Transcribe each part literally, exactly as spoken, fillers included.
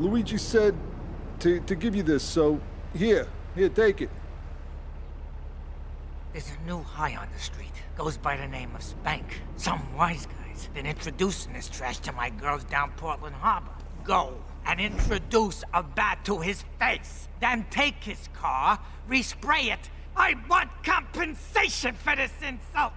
Luigi said to, to give you this, so here, here, take it. There's a new high on the street. Goes by the name of Spank. Some wise guys been introducing this trash to my girls down Portland Harbor. Go and introduce a bat to his face. Then take his car, respray it. I want compensation for this insult!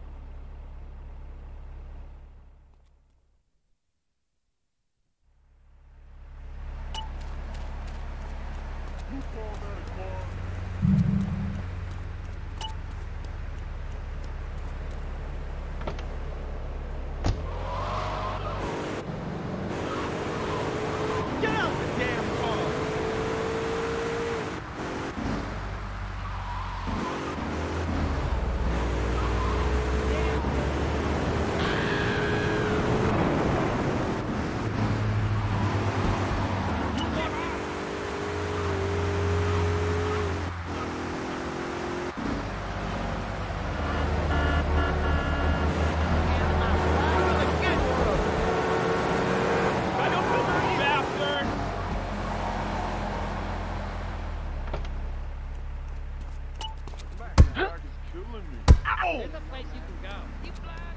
There's a place you can go. You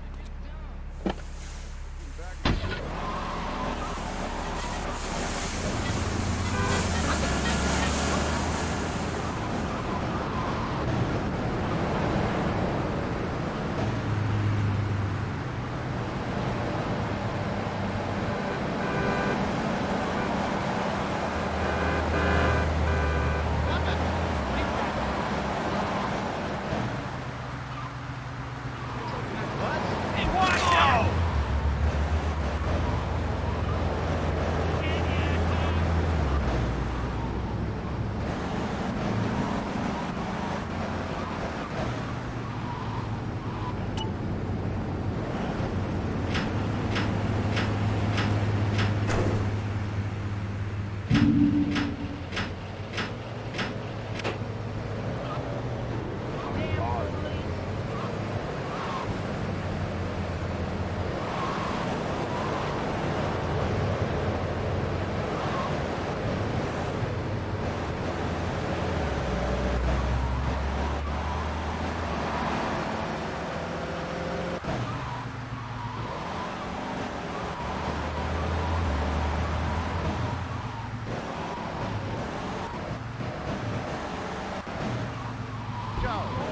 blind? Just go. Go.